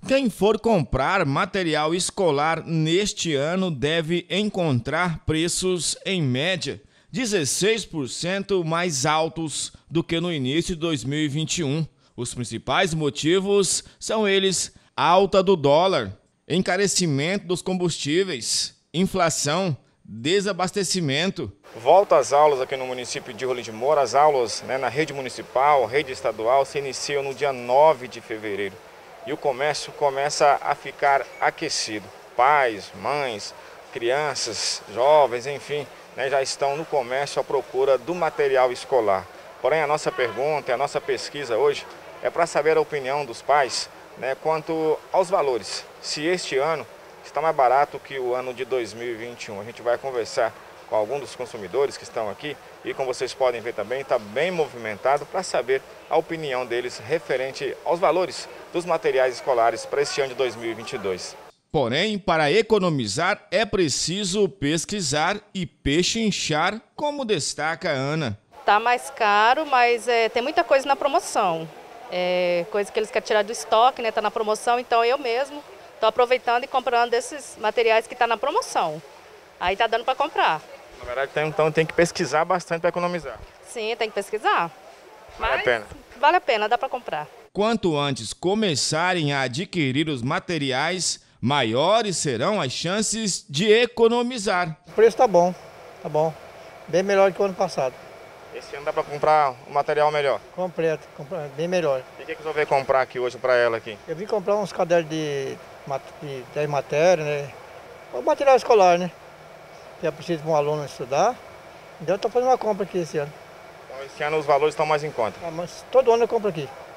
Quem for comprar material escolar neste ano deve encontrar preços, em média, 16% mais altos do que no início de 2021. Os principais motivos são eles: alta do dólar, encarecimento dos combustíveis, inflação, desabastecimento. Volta às aulas aqui no município de Rolim de Moura. As aulas na rede municipal, rede estadual, se iniciam no dia 9 de fevereiro. E o comércio começa a ficar aquecido. Pais, mães, crianças, jovens, enfim, já estão no comércio à procura do material escolar. Porém, a nossa pergunta, a nossa pesquisa hoje é para saber a opinião dos pais quanto aos valores. Se este ano está mais barato que o ano de 2021. A gente vai conversar com alguns dos consumidores que estão aqui e, como vocês podem ver também, está bem movimentado para saber a opinião deles referente aos valores dos materiais escolares para este ano de 2022. Porém, para economizar é preciso pesquisar e pechinchar, como destaca a Ana. Tá mais caro, mas tem muita coisa na promoção. Coisa que eles querem tirar do estoque, tá na promoção, então eu mesmo estou aproveitando e comprando esses materiais que estão na promoção. Aí tá dando para comprar. Na verdade, então tem que pesquisar bastante para economizar. Sim, tem que pesquisar. Vale a pena? Vale a pena, dá para comprar. Quanto antes começarem a adquirir os materiais, maiores serão as chances de economizar. O preço tá bom. Bem melhor que o ano passado. Esse ano dá para comprar um material melhor? Completo, bem melhor. E o que você veio comprar aqui hoje para ela aqui? Eu vim comprar uns cadernos de matéria, O material escolar, Que é preciso para um aluno estudar. Então eu estou fazendo uma compra aqui esse ano. Então esse ano os valores estão mais em conta? Mas todo ano eu compro aqui.